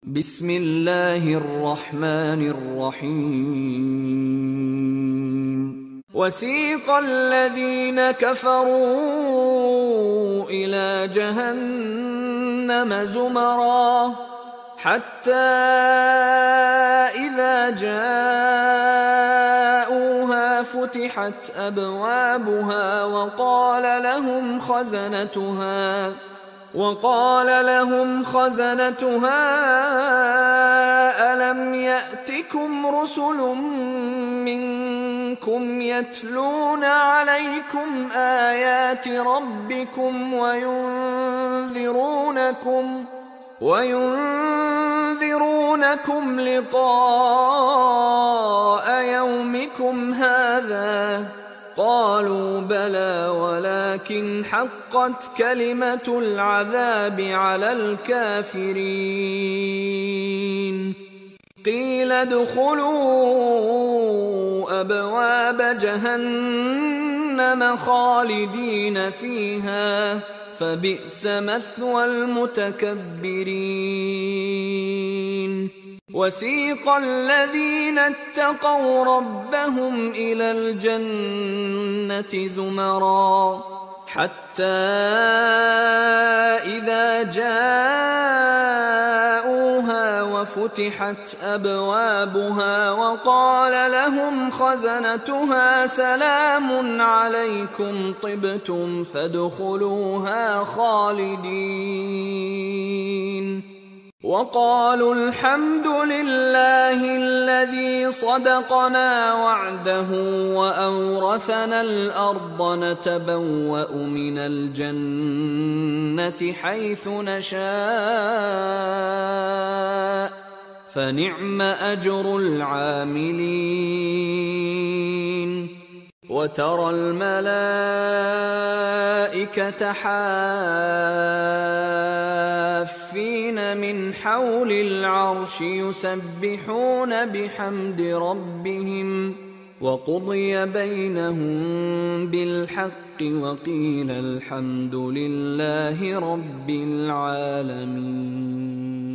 بسم اللہ الرحمن الرحیم وسیق الذین کفروا إلی جہنم زمرا حتی اذا جاؤوها فتحت ابوابها وقال لهم خزنتها ألم يأتكم رسل منكم يتلون عليكم آيات ربكم وينذرونكم لقاء يومكم هذا قالوا بلى ولكن حقت كلمة العذاب على الكافرين قيل ادخلوا أبواب جهنم خالدين فيها فبئس مثوى المتكبرين وسيق الذين اتقوا ربهم إلى الجنة زمرا حتى إذا جاءوها وفتحت أبوابها وقال لهم خزنتها سلام عليكم طبتم فادخلوها خالدين وقالوا الحمد لله الذي صدقنا وعده وأورثنا الأرض نتبوأ من الجنة حيث نشاء فنعم أجر العاملين وترى الملائكة حافين من حول العرش يسبحون بحمد ربهم وقضي بينهم بالحق وقيل الحمد لله رب العالمين